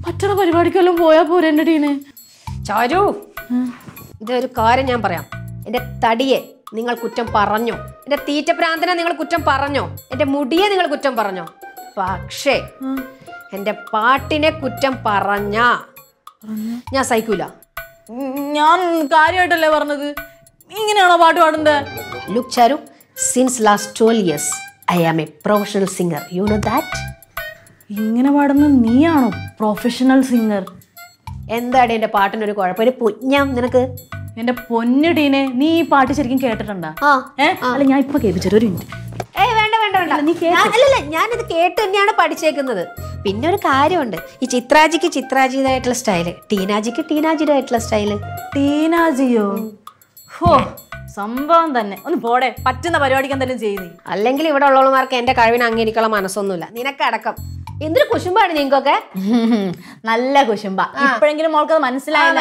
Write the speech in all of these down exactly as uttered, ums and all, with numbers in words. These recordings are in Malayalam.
പറ്റണ പരിപാടിക്കെല്ലാം പോയാ പോരെ എന്റെ ടീനെ. ചാരു, ഇതൊരു കാര്യം ഞാൻ പറയാം. എന്റെ തടിയെ നിങ്ങൾ കുറ്റം പറഞ്ഞോ, എന്റെ തീറ്റപ്രാന്തനെ നിങ്ങൾ കുറ്റം പറഞ്ഞോ, എന്റെ മുടിയെ നിങ്ങൾ കുറ്റം പറഞ്ഞോ, പക്ഷേ എന്റെ പാട്ടിനെ കുറ്റം പറഞ്ഞ ഞാൻ സഹിക്കൂല. ഞാൻ കാര്യമായിട്ടല്ലേ പറഞ്ഞത്. ഇങ്ങനെയാണോ പാട്ട് പാടുന്നത്? Look Charu, since last twelve years I am a professional singer. You know that? ഇങ്ങനെ പാടുന്ന നീയാണോ പ്രൊഫഷണൽ സിംഗർ? എന്താണ് എന്റെ പാട്ടിനൊരു കുഴപ്പം? ഒരു പുഞ്ഞം നിനക്ക്? എന്റെ പൊന്നിടീനെ, നീ ഈ പാട്ട് ശരിക്കും കേട്ടിട്ടുണ്ടാ? അല്ല, ഞാൻ ഇപ്പൊ കേൾപ്പിച്ചൊരു ഒരു മിനിറ്റ്. ഏയ് വേണ്ട വേണ്ട വേണ്ട, അല്ലല്ല, ഞാനിത് കേട്ട് തന്നെയാണ് പഠിച്ചേക്കുന്നത്. പിന്നെ ഒരു കാര്യമുണ്ട്, ഈ ചിത്രാജിക്ക് ചിത്രാജിയുടേതായിട്ടുള്ള സ്റ്റൈല്, ടീനാജിക്ക് ടീനാജിയുടേതായിട്ടുള്ള സ്റ്റൈല്. ടീനാജിയോ? ഹോ, സംഭവം തന്നെ. ഒന്ന് പോടെ, പറ്റുന്ന പരിപാടിക്ക് എന്തെങ്കിലും ചെയ്യുന്നേ. അല്ലെങ്കിൽ ഇവിടെ ഉള്ളവന്മാർക്ക് എന്റെ കഴിവിനെ അംഗീകരിക്കാനുള്ള മനസ്സൊന്നുമില്ല, നിനക്കടക്കം. എന്തൊരു കുശുമ്പാണ് നിങ്ങൾക്കൊക്കെ. നല്ല കുശുമ്പ. ഇപ്പോഴെങ്കിലും മോൾക്കത് മനസ്സിലായില്ല?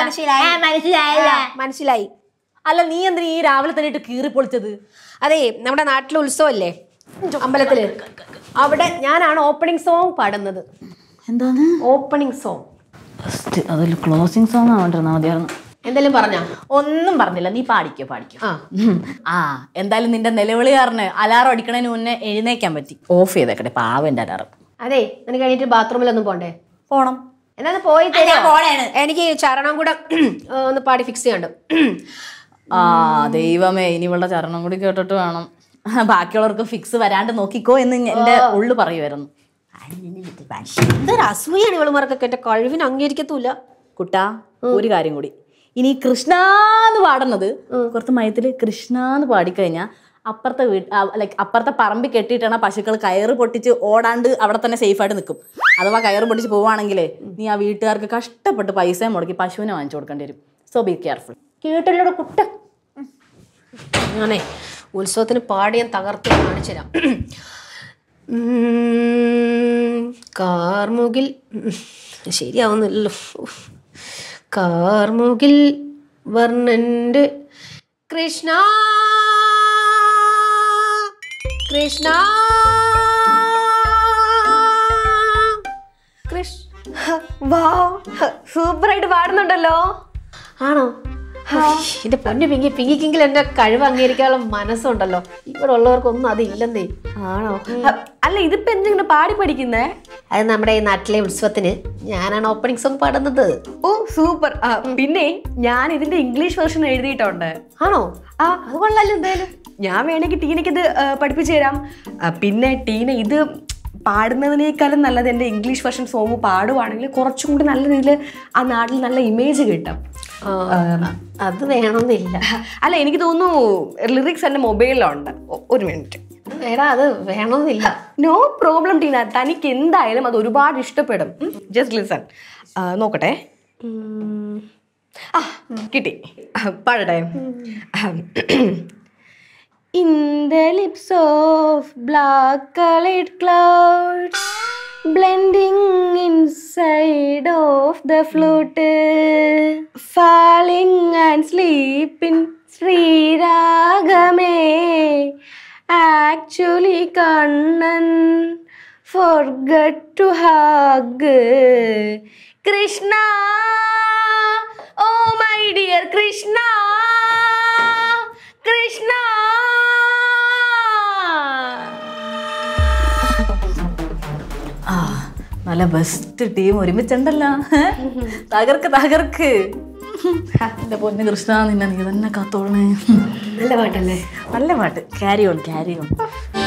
മനസ്സിലായി. അല്ല, നീ എന്തിനാ ഈ രാവിലെ തന്നെ ഇട്ട് കീറി പൊളിച്ചത്? അതെ, നമ്മുടെ നാട്ടിലെ ഉത്സവല്ലേ അമ്പലത്തില്, അവിടെ ഞാനാണ് ഓപ്പണിംഗ് സോങ് പാടുന്നത്. എന്താണ് ഓപ്പണിംഗ് സോങ്? അതിൽ ക്ലോസിംഗ് സോങ് ആവണ്ടിരുന്നാ മതിയായിരുന്നു. എന്തെങ്കിലും പറഞ്ഞ? ഒന്നും പറഞ്ഞില്ല, നീ പാടിക്കോ പാടിക്കോ. ആ, എന്തായാലും നിന്റെ നിലവിളി കാരണം അലാറം അടിക്കണതിന് മുന്നേ എഴുന്നേക്കാൻ പറ്റി. ഓഫ് ചെയ്തേക്കട്ടെ, പാവം എന്റെ അലാറം. അതെ, എനിക്ക് കഴിഞ്ഞിട്ട് ബാത്റൂമിലൊന്നും പോണ്ടേ? പോണം. എന്നാ പോയി എനിക്ക് ചരണം കൂടെ ഒന്ന് പാടി ഫിക്സ് ചെയ്യണ്ട. ആ ദൈവമേ, ഇനിയുള്ള ചരണം കൂടി കേട്ടിട്ട് വേണം ബാക്കിയുള്ളവർക്ക് ഫിക്സ് വരാണ്ട് നോക്കിക്കോ എന്ന് എന്റെ ഉള്ളു പറയുമായിരുന്നു. എന്തൊരു അസൂയാണ് ഇവളുമാർക്കൊക്കെ, എന്റെ കഴിവിന് അംഗീകരിക്കത്തൂല. കുട്ടാ, ഒരു കാര്യം കൂടി, ഇനി കൃഷ്ണാന്ന് പാടുന്നത് കുറച്ച് മയത്തില് കൃഷ്ണാന്ന് പാടിക്കഴിഞ്ഞാൽ അപ്പുറത്തെ വീട്ട് ലൈക്ക് അപ്പുറത്തെ പറമ്പിൽ കെട്ടിയിട്ടാണ് പശുക്കൾ കയറ് പൊട്ടിച്ച് ഓടാണ്ട് അവിടെ തന്നെ സേഫായിട്ട് നിൽക്കും. അഥവാ കയറ് പൊട്ടിച്ച് പോവുകയാണെങ്കിലേ നീ ആ വീട്ടുകാർക്ക് കഷ്ടപ്പെട്ട് പൈസ മുടക്കി പശുവിനെ വാങ്ങിച്ചു കൊടുക്കേണ്ടി വരും. So be careful. കേട്ടല്ലോ കുട്ട. ഞാനേ ഉത്സവത്തിന് പാടി ഞാൻ തകർത്ത് കാണിച്ചു തരാം. കാർമുകിൽ ശരിയാവുന്നില്ലല്ലോ. കാർമുകിൽ വർണ്ണന്റെ കൃഷ്ണ കൃഷ്ണ കൃഷ്ണ. സൂപ്പറായിട്ട് പാടുന്നുണ്ടല്ലോ. ആണോ? എന്റെ പൊന്നു പിങ്ങി പിങ്ങിക്കെങ്കിൽ എന്റെ കഴിവ് അംഗീകരിക്കാനുള്ള മനസ്സുണ്ടല്ലോ. ഇവിടെ ഉള്ളവർക്കൊന്നും അതില്ലെന്നേ. ആണോ? അല്ല, ഇതിപ്പോ എന്തെങ്കിലും പാടി പഠിക്കുന്നേ? അത് നമ്മുടെ ഈ നാട്ടിലെ ഉത്സവത്തിന് ഞാനാണ് ഓപ്പണിംഗ് സോങ് പാടുന്നത്. Oh super. പിന്നെ ഞാൻ ഇതിന്റെ ഇംഗ്ലീഷ് വെർഷൻ എഴുതിയിട്ടുണ്ട്. ആണോ? ആ, അത് കൊള്ളാലോ. എന്തായാലും ഞാൻ വേണമെങ്കിൽ ടീനയ്ക്ക് ഇത് പഠിപ്പിച്ചു തരാം. പിന്നെ ടീന ഇത് പാടുന്നതിനേക്കാളും നല്ലത് എൻ്റെ ഇംഗ്ലീഷ് വെർഷൻ സോങ് പാടുവാണെങ്കിൽ കുറച്ചും കൂടി നല്ല രീതിയിൽ ആ നാട്ടിൽ നല്ല ഇമേജ് കിട്ടും. അത് വേണമെന്നില്ല. അല്ല, എനിക്ക് തോന്നുന്നു ലിറിക്സ് എൻ്റെ മൊബൈലിലുണ്ട്. ഒരു മിനിറ്റ്. വേടാ, അത് വേണമെന്നില്ല. നോ പ്രോബ്ലം ടീന, തനിക്ക് എന്തായാലും അത് ഒരുപാട് ഇഷ്ടപ്പെടും. Just listen. നോക്കട്ടെ. ആ, കിട്ടി. പാടട്ടെ. In the lips of black-colored clouds, blending inside of the flute, falling and sleeping, Sri Ragame. Actually, Kannan forgot to hug Krishna. Oh, my dear Krishna, Krishna. ആ, നല്ല ബെസ്റ്റ് ടീം ഒരുമിച്ചുണ്ടല്ലോ. തകർക്ക് തകർക്ക്. എന്റെ പൊന്ന് കൃഷ്ണ, നിന്നെ നീ തന്നെ കാത്തോളണേ. നല്ല പാട്ടല്ലേ? നല്ല പാട്ട്. Carry on, carry on.